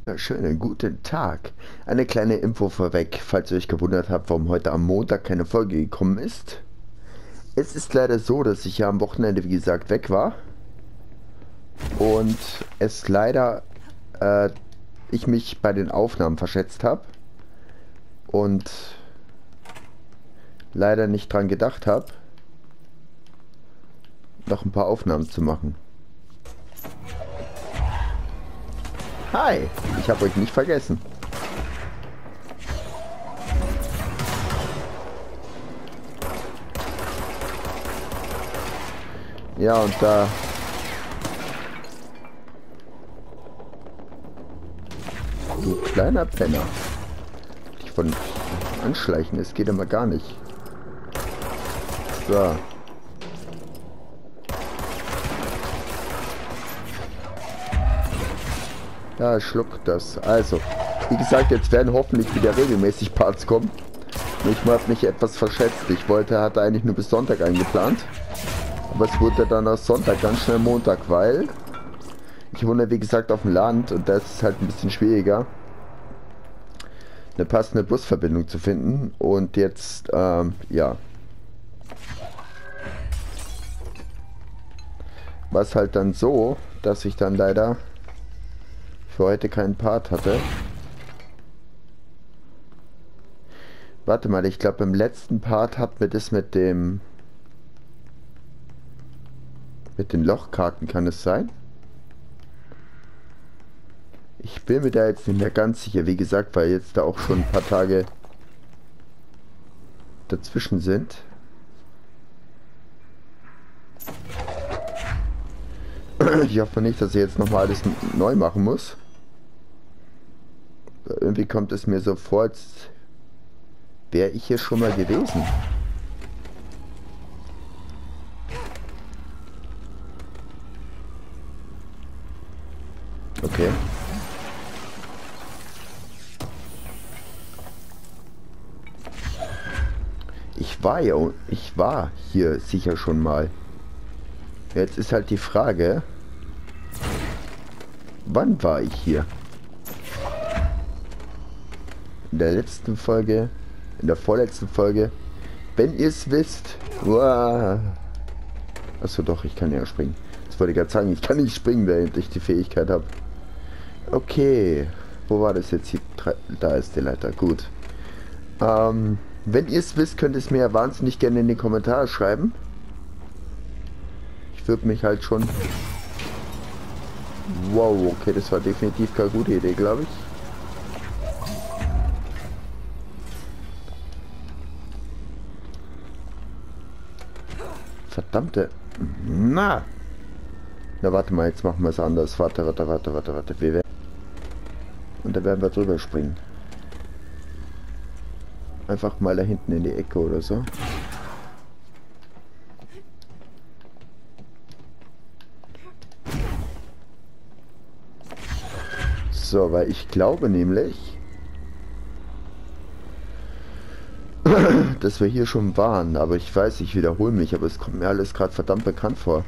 Schönen guten Tag. Eine kleine Info vorweg, falls ihr euch gewundert habt, warum heute am Montag keine Folge gekommen ist. Es ist leider so, dass ich ja am Wochenende, wie gesagt, weg war. Und es leider, ich mich bei den Aufnahmen verschätzt habe. Und leider nicht dran gedacht habe, noch ein paar Aufnahmen zu machen. Hi, ich habe euch nicht vergessen. Ja, und da... Du kleiner Penner. Dich von anschleichen, das geht immer gar nicht. So. Ja, schluckt das. Also, wie gesagt, jetzt werden hoffentlich wieder regelmäßig Parts kommen. Ich habe mich etwas verschätzt. Hatte eigentlich nur bis Sonntag eingeplant. Aber es wurde dann aus Sonntag ganz schnell Montag, weil ich wohne, wie gesagt, auf dem Land und da ist es halt ein bisschen schwieriger, eine passende Busverbindung zu finden. Und jetzt, ja. War es halt dann so, dass ich dann leider für heute keinen Part hatte. Warte mal, ich glaube im letzten Part hat mir das mit den Lochkarten, kann es sein? Ich bin mir da jetzt nicht mehr ganz sicher, wie gesagt, weil jetzt da auch schon ein paar Tage dazwischen sind. Ich hoffe nicht, dass ich jetzt nochmal alles neu machen muss. Irgendwie kommt es mir so vor, als wäre ich hier schon mal gewesen. Okay. Ich war hier sicher schon mal. Jetzt ist halt die Frage, wann war ich hier? In der letzten Folge, in der vorletzten Folge, wenn ihr es wisst. Uah. Achso doch, ich kann ja springen. Das wollte ich gerade sagen, ich kann nicht springen, während ich die Fähigkeit habe. Okay, wo war das jetzt hier? Da ist die Leiter, gut. Wenn ihr es wisst, könnt ihr es mir ja wahnsinnig gerne in die Kommentare schreiben. Ich würde mich halt schon... Wow, okay, das war definitiv keine gute Idee, glaube ich. Verdammte... Na! Na, warte mal, jetzt machen wir es anders. Warte. Und da werden wir drüber springen. Einfach mal da hinten in die Ecke oder so. So, weil ich glaube nämlich, dass wir hier schon waren, aber ich weiß, ich wiederhole mich, aber es kommt mir alles gerade verdammt bekannt vor.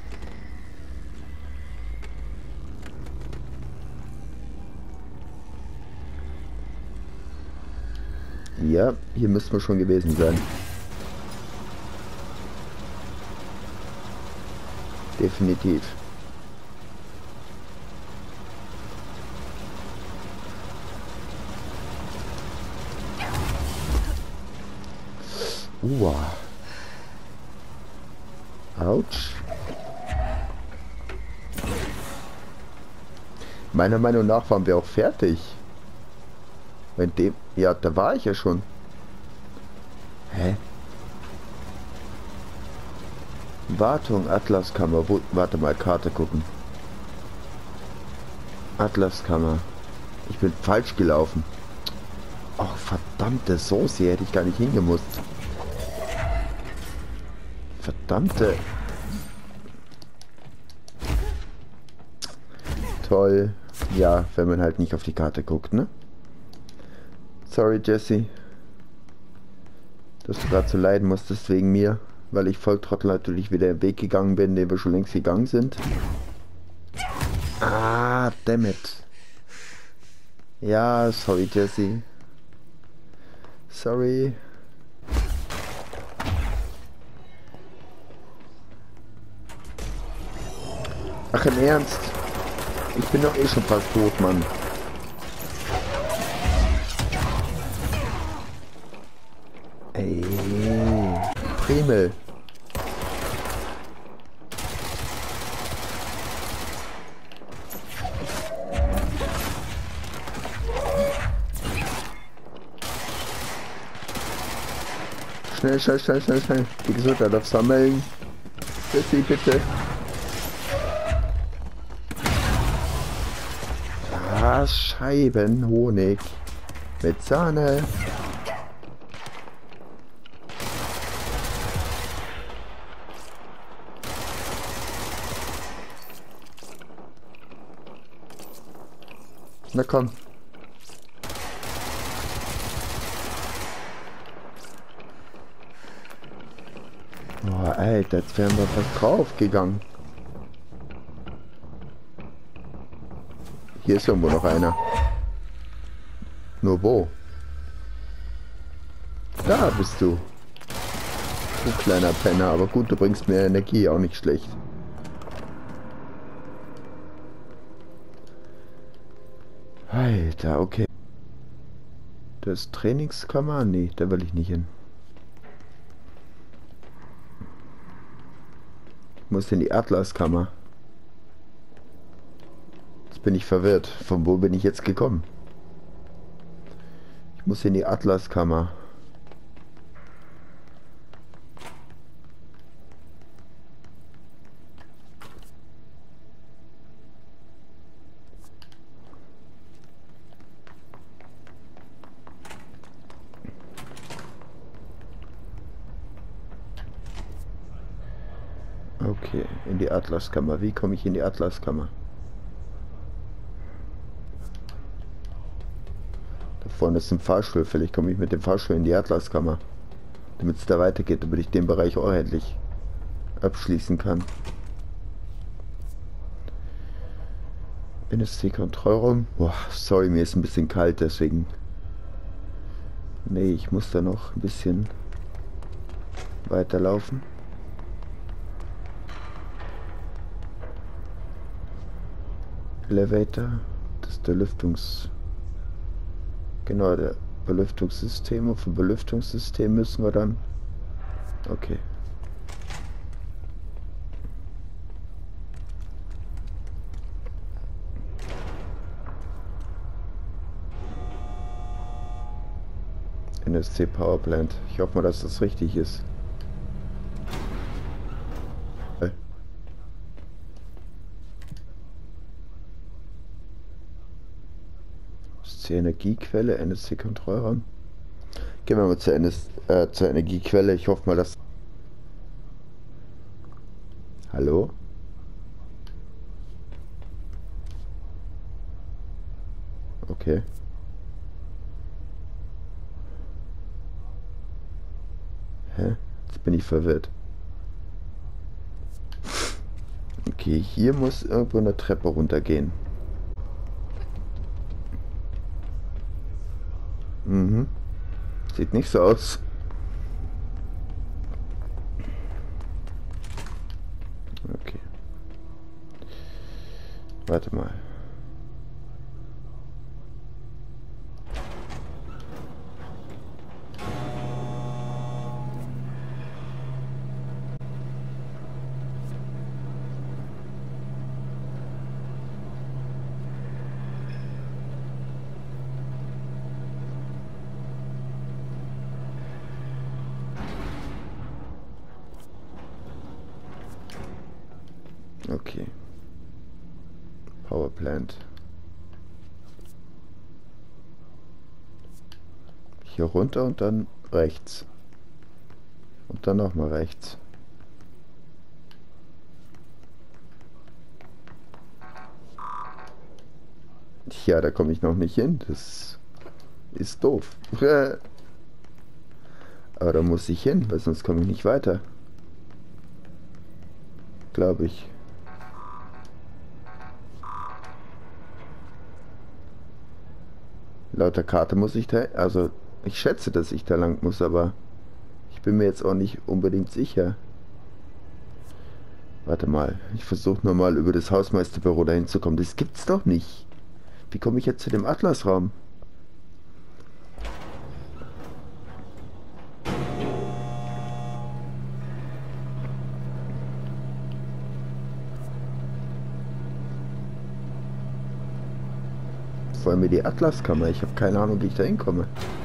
Ja, hier müssten wir schon gewesen sein. Definitiv. Autsch. Meiner Meinung nach waren wir auch fertig. Wenn dem... Ja, da war ich ja schon. Hä? Wartung, Atlaskammer. Warte mal, Karte gucken. Atlaskammer. Ich bin falsch gelaufen. Ach, verdammte Soße, hätte ich gar nicht hingemusst. Verdammte... Toll. Ja, wenn man halt nicht auf die Karte guckt, ne? Sorry, Jesse. Dass du gerade so leiden musstest wegen mir, weil ich Volltrottel natürlich wieder im Weg gegangen bin, den wir schon längst gegangen sind. Ah, dammit. Ja, sorry, Jesse. Sorry. Ach, im Ernst? Ich bin doch eh schon fast tot, Mann. Ey, Primel. Schnell, schnell, schnell, schnell, schnell. Die Gesundheit aufsammeln. Jesse, bitte. Ah, Scheibenhonig. Mit Sahne. Na komm. Oh, Alter, jetzt wären wir fast draufgegangen. Hier ist irgendwo noch einer. Nur wo? Da bist du. Du kleiner Penner, aber gut, du bringst mir Energie, auch nicht schlecht. Alter, okay. Das Trainingskammer? Nee, da will ich nicht hin. Ich muss in die Atlaskammer. Jetzt bin ich verwirrt. Von wo bin ich jetzt gekommen? Ich muss in die Atlaskammer. Okay, in die Atlaskammer. Wie komme ich in die Atlaskammer? Da vorne ist ein Fahrstuhl. Vielleicht komme ich mit dem Fahrstuhl in die Atlaskammer. Damit es da weitergeht, damit ich den Bereich auch endlich abschließen kann. NSC-Kontrollraum. Boah, sorry, mir ist ein bisschen kalt, deswegen. Nee, ich muss da noch ein bisschen weiterlaufen. Elevator, das ist der Genau, der Belüftungssystem. Und vom Belüftungssystem müssen wir dann... Okay. NSC Powerplant. Ich hoffe mal, dass das richtig ist. Die Energiequelle, NSC-Kontrollraum. Gehen wir mal zur Energiequelle. Ich hoffe mal, dass... Hallo? Okay. Hä? Jetzt bin ich verwirrt. Okay, hier muss irgendwo eine Treppe runtergehen. Mhm. Sieht nicht so aus. Okay. Warte mal. Okay. Powerplant. Hier runter und dann rechts. Und dann nochmal rechts. Ja, da komme ich noch nicht hin. Das ist doof. Aber da muss ich hin, weil sonst komme ich nicht weiter. Glaube ich. Laut der Karte muss ich da, also ich schätze, dass ich da lang muss, aber ich bin mir jetzt auch nicht unbedingt sicher. Warte mal, ich versuche nur mal über das Hausmeisterbüro dahin zu kommen. Das gibt's doch nicht. Wie komme ich jetzt zu dem Atlasraum? Vor allem die Atlaskammer. Ich habe keine Ahnung, wie ich da hinkomme.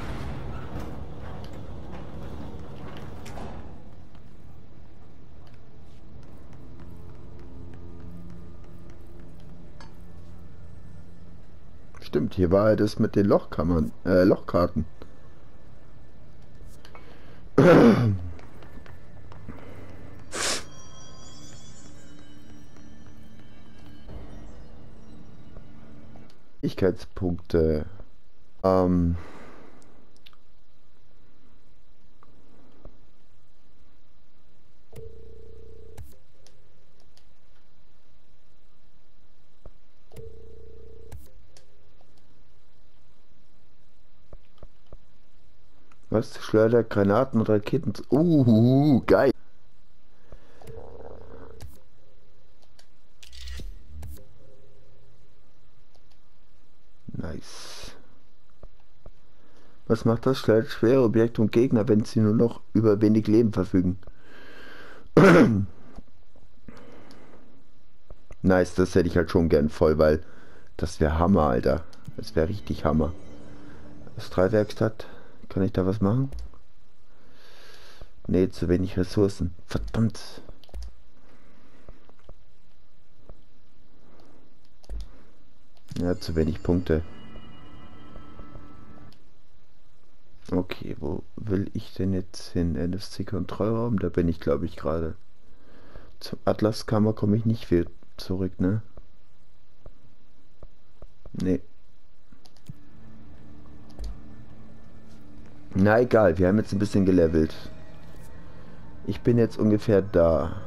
Stimmt, hier war ja das mit den Lochkammern, Lochkarten. Fähigkeitspunkte. Ähm. Was? Schleuder, Granaten und Raketen. Geil. Nice. Was macht das? Schleudert schwere Objekte und Gegner, wenn sie nur noch über wenig Leben verfügen. Nice, das hätte ich halt schon gern voll, weil das wäre Hammer, Alter. Das wäre richtig Hammer. Astralwerkstatt. Kann ich da was machen? Nee, zu wenig Ressourcen. Verdammt. Ja, zu wenig Punkte. Okay, wo will ich denn jetzt hin? NFC-Kontrollraum? Da bin ich, glaube ich, gerade. Zum Atlaskammer komme ich nicht viel zurück, ne? Nee. Na egal, wir haben jetzt ein bisschen gelevelt. Ich bin jetzt ungefähr da.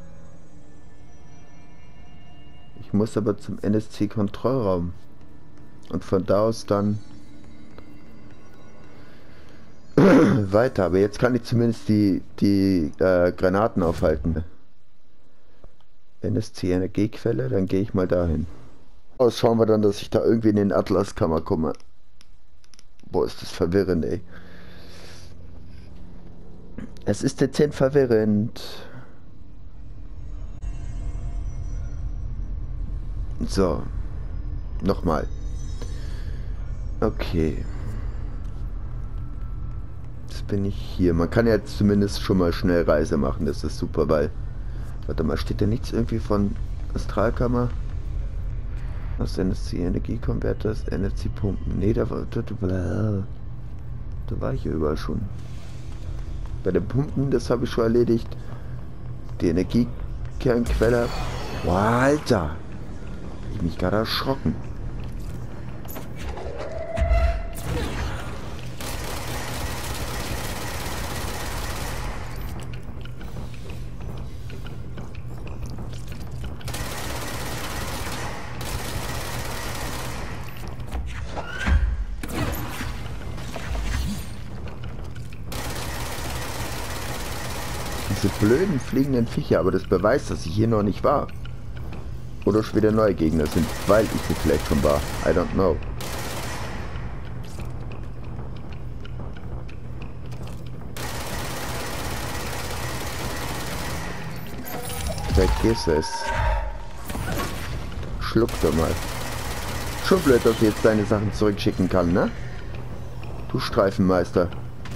Ich muss aber zum NSC-Kontrollraum. Und von da aus dann weiter. Aber jetzt kann ich zumindest die Granaten aufhalten. NSC-Energiequelle, dann gehe ich mal dahin. Aus schauen wir dann, dass ich da irgendwie in den Atlaskammer komme. Boah, ist das verwirrend, ey. Es ist dezent verwirrend. So. Nochmal. Okay. Jetzt bin ich hier. Man kann ja jetzt zumindest schon mal Schnellreise machen. Das ist super, weil... Warte mal, steht da nichts irgendwie von Astralkammer? Was NSC-Energiekonverters, NFC-Pumpen? Nee, da war ich ja überall schon. Bei den Pumpen, das habe ich schon erledigt. Die Energiekernquelle. Wow, Alter! Ich mich gerade erschrocken. Diese blöden fliegenden Viecher, aber das beweist, dass ich hier noch nicht war. Oder schon wieder neue Gegner sind, weil ich hier vielleicht schon war. I don't know. Vergiss es. Schluck doch mal. Schon blöd, dass ich jetzt deine Sachen zurückschicken kann, ne? Du Streifenmeister.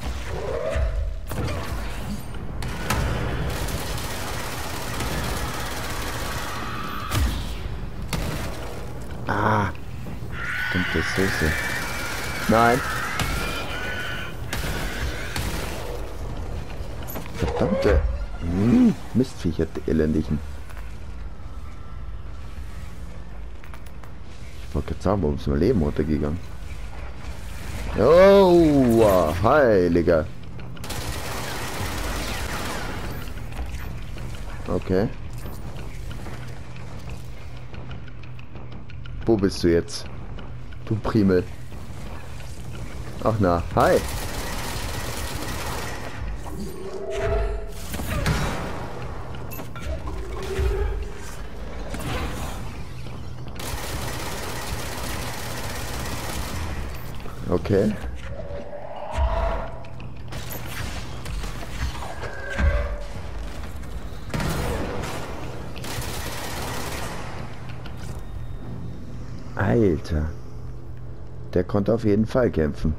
Ah. Dunkle Soße. Nein. Verdammte Mistviecher, die elendigen. Ich wollte gerade sagen, warum ist mein Leben runtergegangen? Oh, heiliger. Okay. Wo bist du jetzt? Du Primel. Ach na, hi. Okay. Alter. Der konnte auf jeden Fall kämpfen.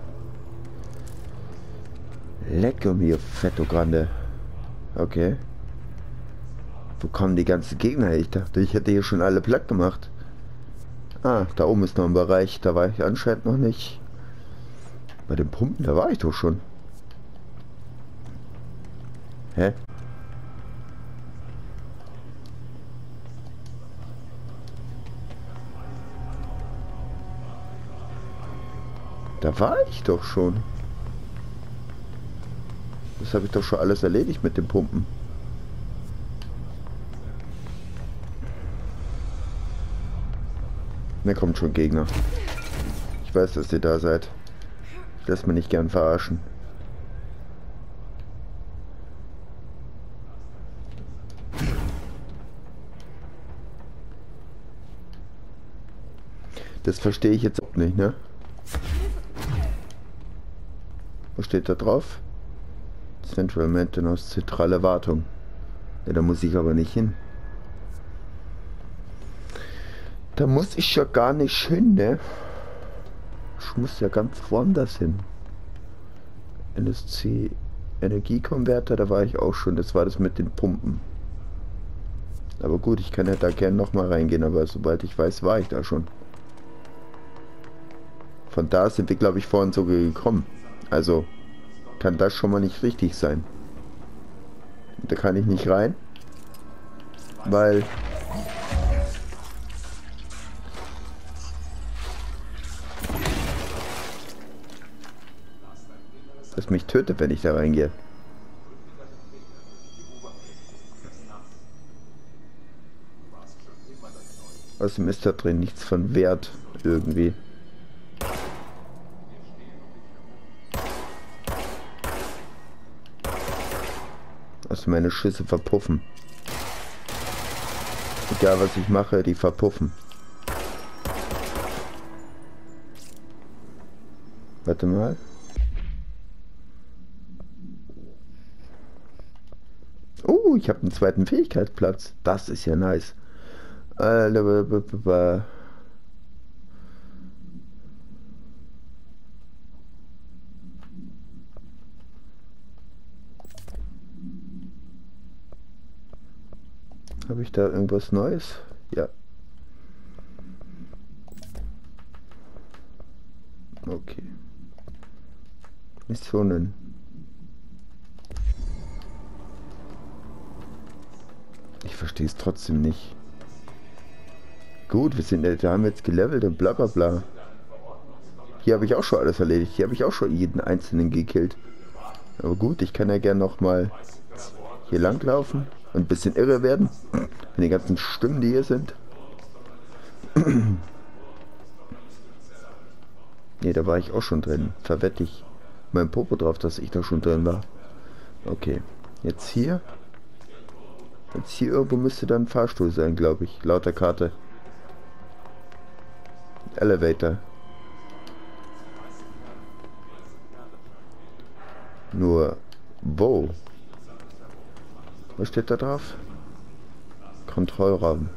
Lecco mio, fetto grande. Okay. Wo kommen die ganzen Gegner her? Ich dachte, ich hätte hier schon alle platt gemacht. Ah, da oben ist noch ein Bereich. Da war ich anscheinend noch nicht. Bei den Pumpen, da war ich doch schon. Hä? Da war ich doch schon. Das habe ich doch schon alles erledigt mit den Pumpen. Da kommt schon Gegner. Ich weiß, dass ihr da seid. Ich lasse mich nicht gern verarschen. Das verstehe ich jetzt auch nicht, ne? Was steht da drauf? Central Maintenance, zentrale Wartung. Ja, da muss ich aber nicht hin. Da muss ich ja gar nicht hin, ne? Ich muss ja ganz woanders hin. NSC Energiekonverter, da war ich auch schon. Das war das mit den Pumpen. Aber gut, ich kann ja da gern nochmal reingehen, aber sobald ich weiß, war ich da schon. Von da sind wir, glaube ich, vorhin sogar gekommen. Also kann das schon mal nicht richtig sein. Da kann ich nicht rein, weil es mich tötet, wenn ich da reingehe. Außerdem ist da drin nichts von Wert irgendwie. Also meine Schüsse verpuffen. Egal was ich mache, die verpuffen. Warte mal. Ich habe einen zweiten Fähigkeitsplatz. Das ist ja nice. Habe ich da irgendwas Neues? Ja. Okay. Missionen. Ich verstehe es trotzdem nicht. Gut, wir haben jetzt gelevelt und bla bla bla. Hier habe ich auch schon alles erledigt. Hier habe ich auch schon jeden einzelnen gekillt. Aber gut, ich kann ja gern noch mal hier lang laufen und ein bisschen irre werden. Wenn die ganzen Stimmen, die hier sind. Ne, da war ich auch schon drin. Verwette ich mein Popo drauf, dass ich da schon drin war. Okay, jetzt hier. Jetzt hier irgendwo müsste dann ein Fahrstuhl sein, glaube ich. Laut der Karte. Elevator. Nur wo? Was steht da drauf? Kontrollraum.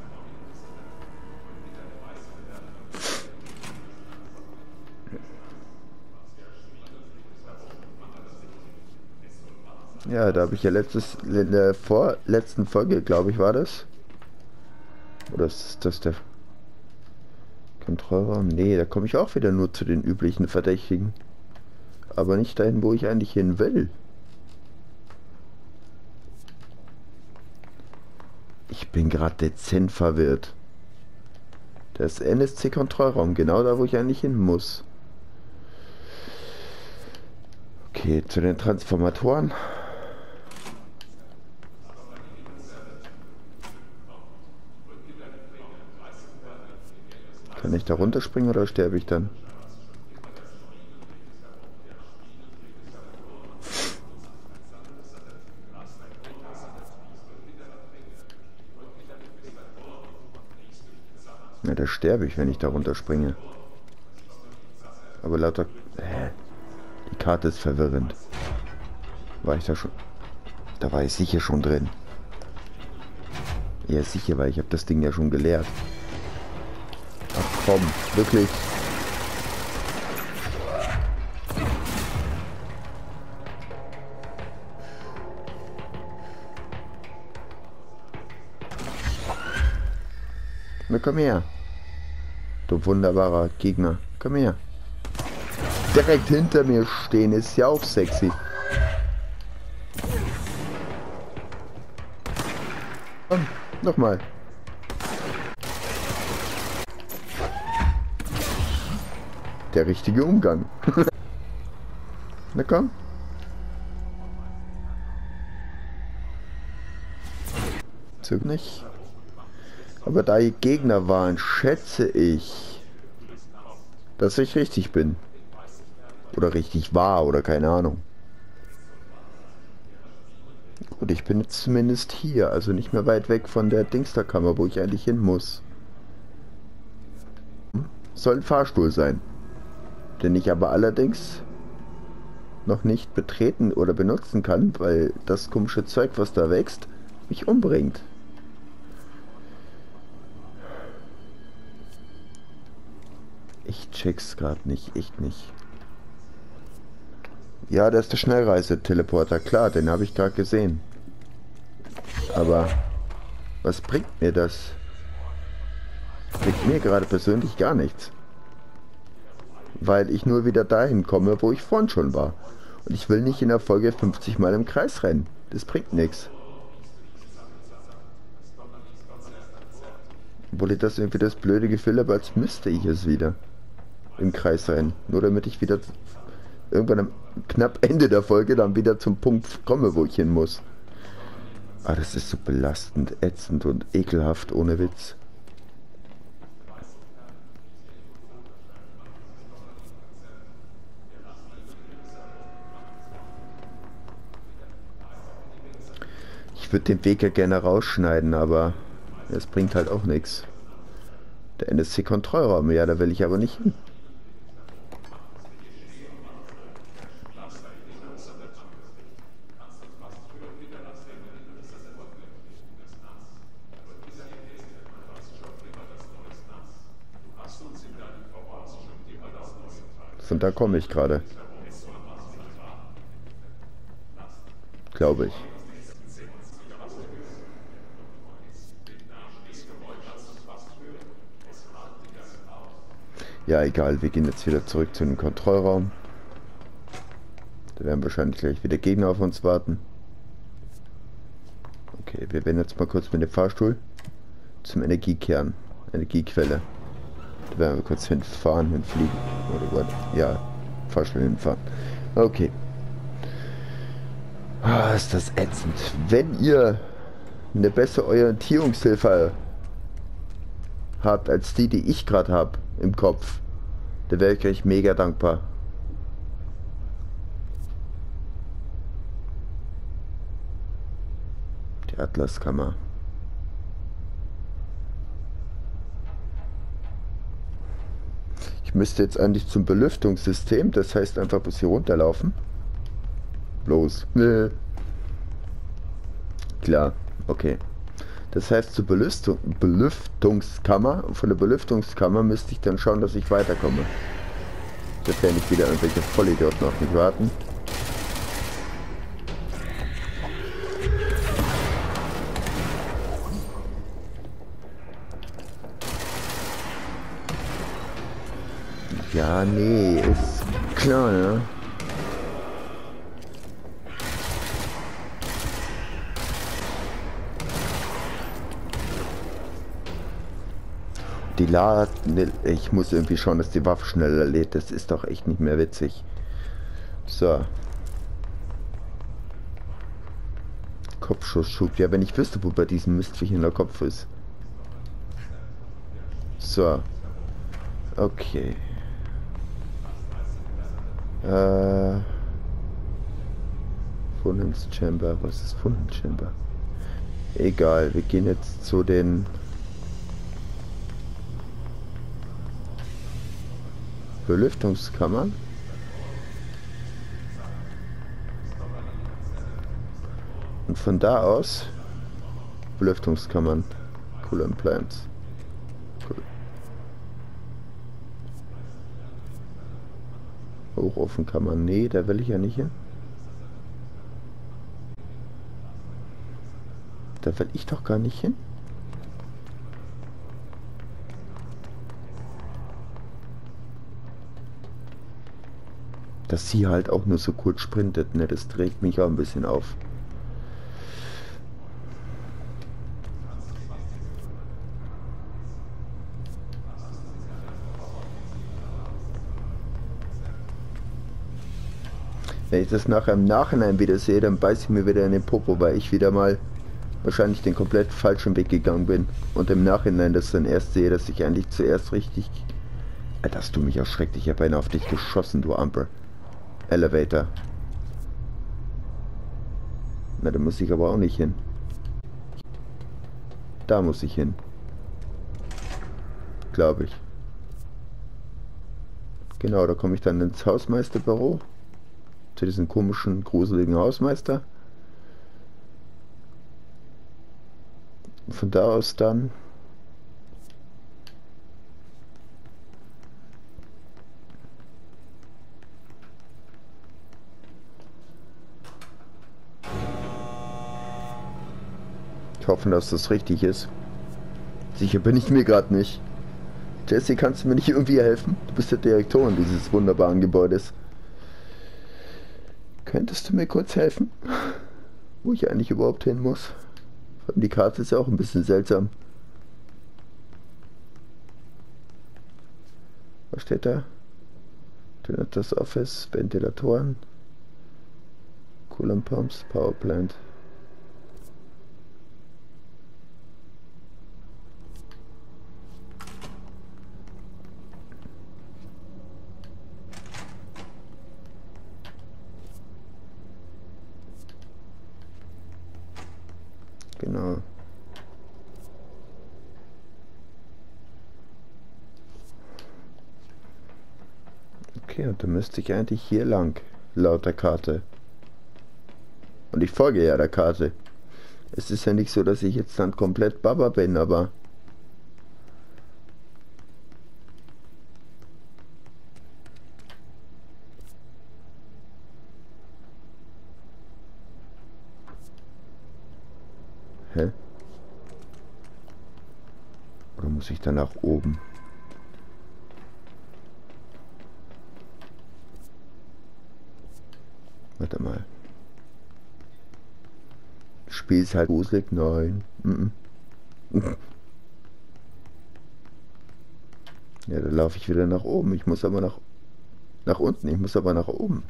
Ja, da habe ich ja in der vorletzten Folge, glaube ich, war das. Oder ist das der Kontrollraum? Nee, da komme ich auch wieder nur zu den üblichen Verdächtigen. Aber nicht dahin, wo ich eigentlich hin will. Ich bin gerade dezent verwirrt. Das NSC-Kontrollraum, genau da, wo ich eigentlich hin muss. Okay, zu den Transformatoren. Kann ich da runterspringen oder sterbe ich dann? sterbe ich, wenn ich da runterspringe. Aber lauter... die Karte ist verwirrend. War ich da schon... Da war ich sicher schon drin. Ja, sicher, weil ich habe das Ding ja schon geleert. Ach komm, wirklich. Na komm her. Du wunderbarer Gegner. Komm her. Direkt hinter mir stehen ist ja auch sexy. Komm, nochmal. Der richtige Umgang. Na komm. Zug nicht. Aber da die Gegner waren, schätze ich, dass ich richtig bin. Oder richtig war, oder keine Ahnung. Gut, ich bin jetzt zumindest hier, also nicht mehr weit weg von der Dingsterkammer, wo ich eigentlich hin muss. Soll ein Fahrstuhl sein. Den ich aber allerdings noch nicht betreten oder benutzen kann, weil das komische Zeug, was da wächst, mich umbringt. Ich check's gerade nicht, echt nicht. Ja, das ist der Schnellreise-Teleporter, klar, den habe ich gerade gesehen. Aber was bringt mir das? Bringt mir gerade persönlich gar nichts. Weil ich nur wieder dahin komme, wo ich vorhin schon war. Und ich will nicht in der Folge 50 Mal im Kreis rennen. Das bringt nichts. Obwohl ich das irgendwie das blöde Gefühl habe, als müsste ich es wieder im Kreis rennen. Nur damit ich wieder irgendwann am knapp Ende der Folge dann wieder zum Punkt komme, wo ich hin muss. Ah, das ist so belastend, ätzend und ekelhaft, ohne Witz. Ich würde den Weg ja gerne rausschneiden, aber es bringt halt auch nichts. Der NSC-Kontrollraum, ja, da will ich aber nicht hin. Von da komme ich gerade. Glaube ich. Ja, egal, wir gehen jetzt wieder zurück zu dem Kontrollraum. Da werden wahrscheinlich gleich wieder Gegner auf uns warten. Okay, wir werden jetzt mal kurz mit dem Fahrstuhl zum Energiequelle. Da werden wir kurz hinfahren, hinfliegen. Oder what? Ja, Fahrstuhl hinfahren. Okay. Ah, ist das ätzend. Wenn ihr eine bessere Orientierungshilfe habt als die ich gerade habe im Kopf, da wäre ich euch mega dankbar. Die Atlaskammer. Ich müsste jetzt eigentlich zum Belüftungssystem, das heißt einfach bis hier runterlaufen. Bloß. Klar, okay. Das heißt zur Belüftungskammer. Von der Belüftungskammer müsste ich dann schauen, dass ich weiterkomme. Sofern nicht wieder irgendwelche Vollidioten auf mich warten. Ja, nee, ist klar, ne? Die Laden, ich muss irgendwie schauen, dass die Waffe schneller lädt. Das ist doch echt nicht mehr witzig. So. Kopfschussschub. Ja, wenn ich wüsste, wo bei diesem Mistviech in der Kopf ist. So. Okay. Funnens Chamber. Was ist Funnens Chamber? Egal, wir gehen jetzt zu den Belüftungskammern. Und von da aus Belüftungskammern. Coolant Plants. Cool. Hochofenkammern. Nee, da will ich ja nicht hin. Da will ich doch gar nicht hin. Dass sie halt auch nur so kurz sprintet, ne, das trägt mich auch ein bisschen auf. Wenn ich das nachher im Nachhinein wieder sehe, dann beiße ich mir wieder in den Popo, weil ich wieder mal wahrscheinlich den komplett falschen Weg gegangen bin. Und im Nachhinein das dann erst sehe, dass ich eigentlich zuerst richtig... Alter, hast du mich erschreckt. Ich habe einen auf dich geschossen, du Amber. Elevator. Na, da muss ich aber auch nicht hin. Da muss ich hin. Glaube ich. Genau, da komme ich dann ins Hausmeisterbüro. Zu diesem komischen, gruseligen Hausmeister. Von da aus dann ich hoffe, dass das richtig ist. Sicher bin ich mir gerade nicht. Jesse, kannst du mir nicht irgendwie helfen? Du bist der Direktorin dieses wunderbaren Gebäudes. Könntest du mir kurz helfen? Wo ich eigentlich überhaupt hin muss? Die Karte ist ja auch ein bisschen seltsam. Was steht da? Donators Office, Ventilatoren, Coolant Pumps, Power Plant. Genau. Okay, und dann müsste ich eigentlich hier lang, laut der Karte. Und ich folge ja der Karte. Es ist ja nicht so, dass ich jetzt dann komplett Baba bin, aber... Hä? Oder muss ich dann nach oben? Warte mal. Spiel ist halt gruselig. Nein. Ja, da laufe ich wieder nach oben. Ich muss aber nach unten. Ich muss aber nach oben.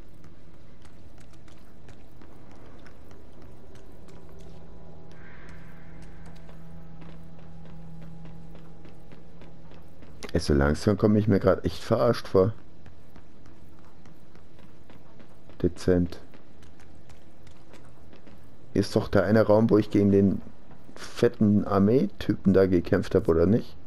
So langsam komme ich mir gerade echt verarscht vor. Dezent. Hier ist doch der eine Raum, wo ich gegen den fetten Armee-Typen da gekämpft habe, oder nicht?